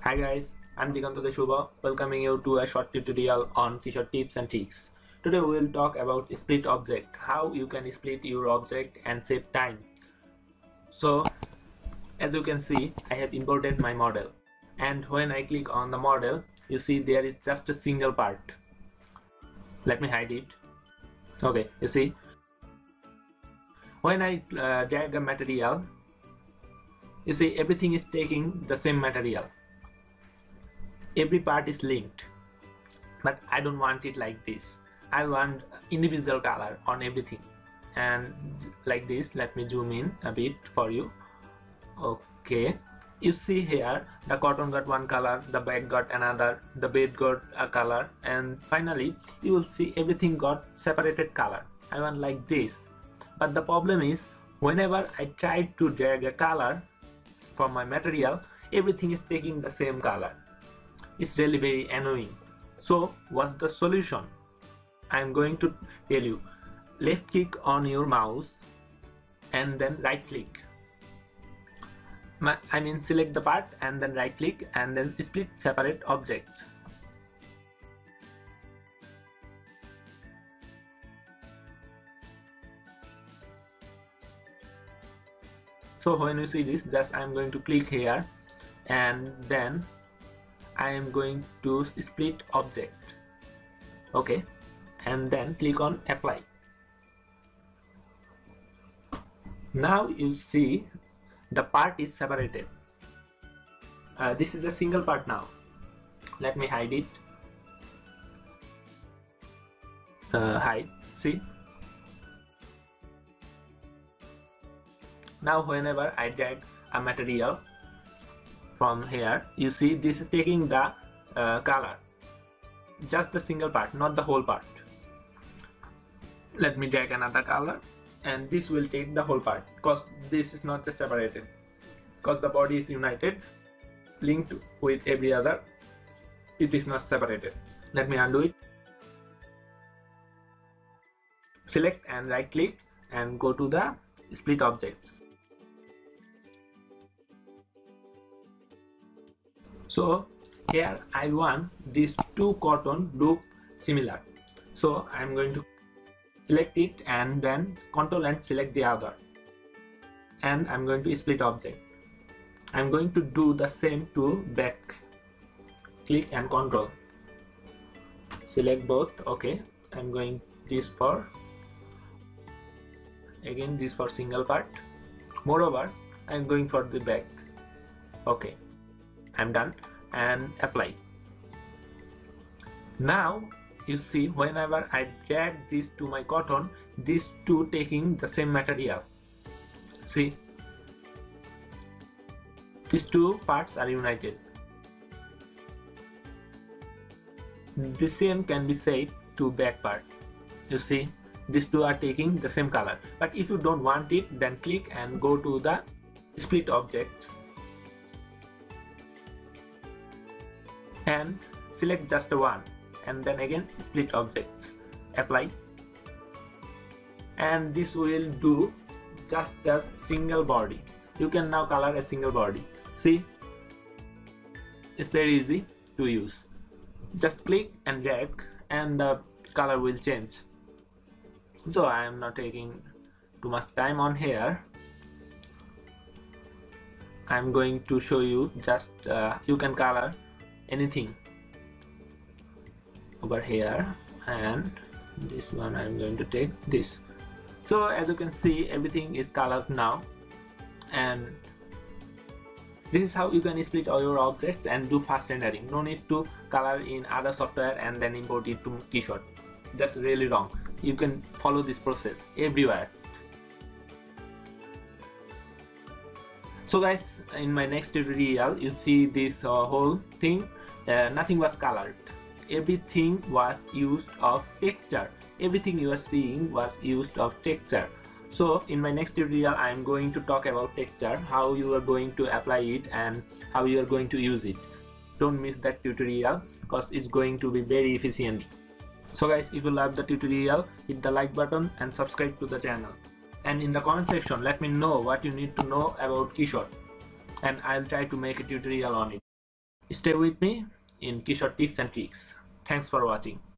Hi guys, I'm Diganta Shubha, welcoming you to a short tutorial on KeyShot tips and tricks. Today we will talk about split object, how you can split your object and save time. So as you can see, I have imported my model, and when I click on the model, you see there is just a single part. Let me hide it. Okay, you see, when I drag a material, you see everything is taking the same material. Every part is linked, but I don't want it like this. I want individual color on everything, and like this. Let me zoom in a bit for you. Okay, you see here the cotton got one color, the bag got another, the bed got a color, and finally you will see everything got separated color. I want like this, but the problem is whenever I try to drag a color from my material, everything is taking the same color. It's really very annoying. So what's the solution? I'm going to tell you. Left click on your mouse and then right click. Select the part and then right click and then split separate objects. So when you see this, just I'm going to click here and then I am going to split object. Okay, and then click on apply. Now you see the part is separated. This is a single part now. Let me hide it. Hide. See. Now whenever I drag a material from here, you see this is taking the color, just the single part, not the whole part. Let me drag another color and this will take the whole part, because this is not separated, because the body is united, linked with every other. It is not separated. Let me undo it. Select and right click and go to the split objects. So here I want these two cotton look similar, so I'm going to select it and then control and select the other, and I'm going to split object. I'm going to do the same to back. Click and control, select both. Okay, I'm going this for again, this for single part. Moreover, I'm going for the back. Okay, I'm done and apply. Now you see whenever I drag this to my cotton, these two taking the same material. See, these two parts are united. The same can be said to back part. You see, these two are taking the same color. But if you don't want it, then click and go to the split objects and select just one, and then again split objects, apply, and this will do just a single body. You can now color a single body. See, it's very easy to use. Just click and drag and the color will change. So I am not taking too much time on here. I'm going to show you just you can color anything over here, and this one I'm going to take this. So as you can see, everything is colored now, and this is how you can split all your objects and do fast rendering. No need to color in other software and then import it to KeyShot. That's really wrong. You can follow this process everywhere. So guys, in my next tutorial you see this whole thing, nothing was colored, everything was used of texture. Everything you are seeing was used of texture. So in my next tutorial I am going to talk about texture, how you are going to apply it and how you are going to use it. Don't miss that tutorial because it's going to be very efficient. So guys, if you love the tutorial, hit the like button and subscribe to the channel. And in the comment section, let me know what you need to know about KeyShot, and I'll try to make a tutorial on it. Stay with me in KeyShot tips and tricks. Thanks for watching.